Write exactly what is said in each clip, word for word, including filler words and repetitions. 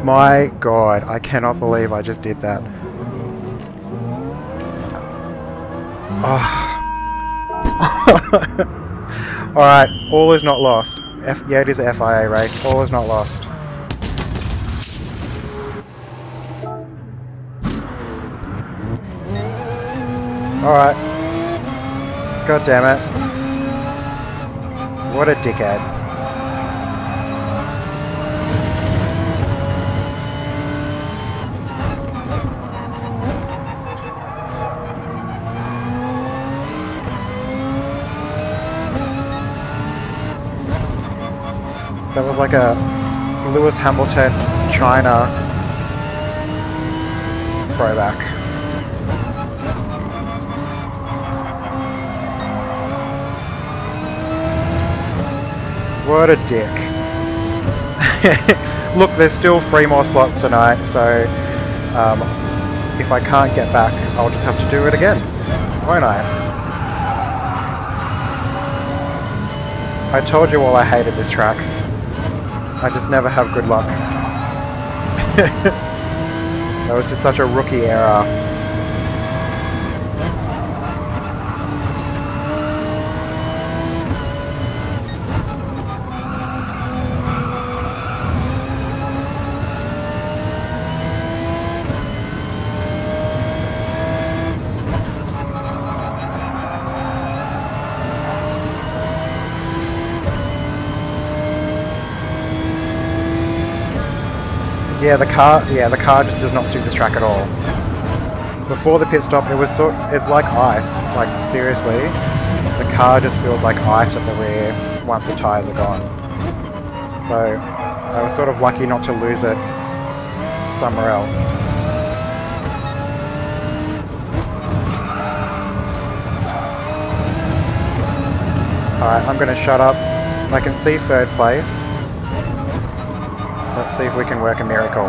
My god, I cannot believe I just did that. Oh. Alright, all is not lost. F yeah, it is an F I A race. All is not lost. Alright. God damn it. What a dickhead. That was like a Lewis Hamilton China throwback. What a dick. Look, there's still three more slots tonight, so um, if I can't get back, I'll just have to do it again, won't I? I told you all I hated this track. I just never have good luck. That was just such a rookie error. Yeah, the car. Yeah, the car just does not suit this track at all. Before the pit stop, it was sort. It's like ice. Like seriously, the car just feels like ice at the rear once the tires are gone. So I was sort of lucky not to lose it somewhere else. All right, I'm gonna shut up. I can see third place. Let's see if we can work a miracle.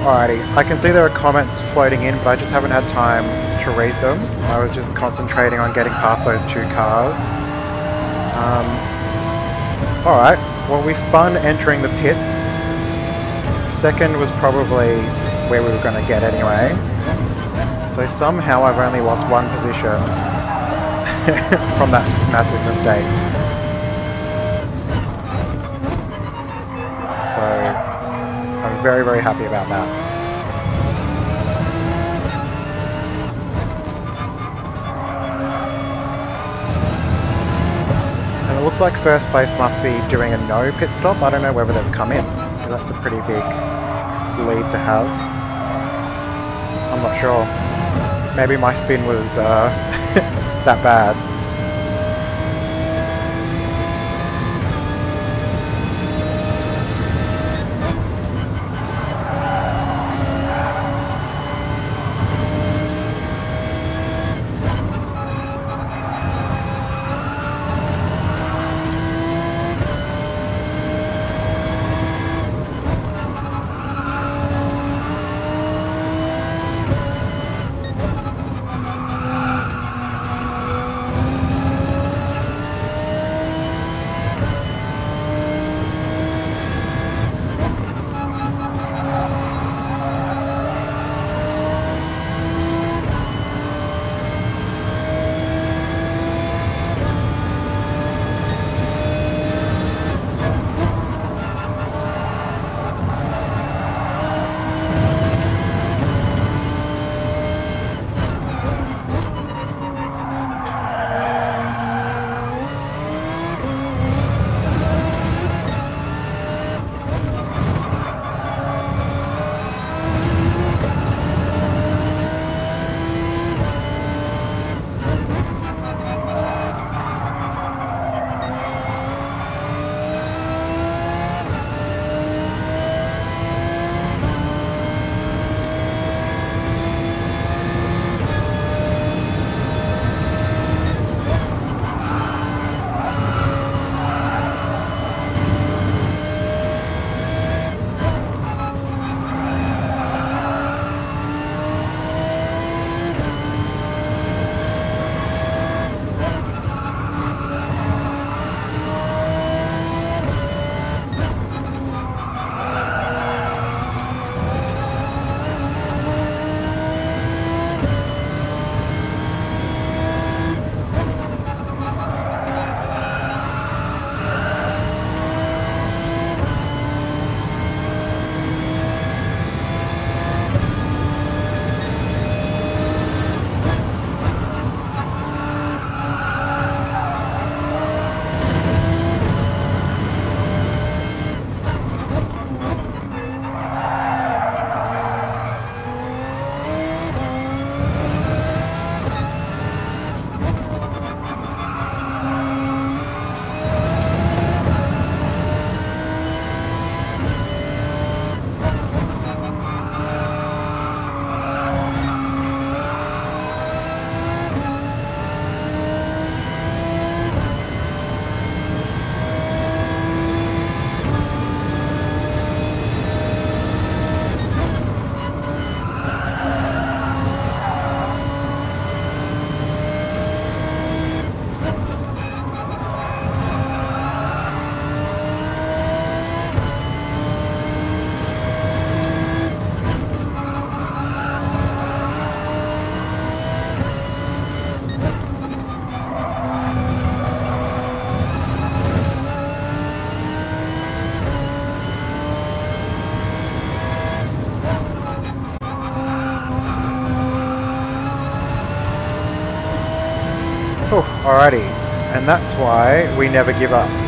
Alrighty, I can see there are comments floating in, but I just haven't had time to read them. I was just concentrating on getting past those two cars. Um, Alright, well we spun entering the pits. Second was probably where we were going to get anyway. So somehow I've only lost one position from that massive mistake. So I'm very, very happy about that. And it looks like first place must be doing a no pit stop. I don't know whether they've come in. That's a pretty big lead to have. I'm not sure. Maybe my spin was uh, that bad. Oh, alrighty, and that's why we never give up.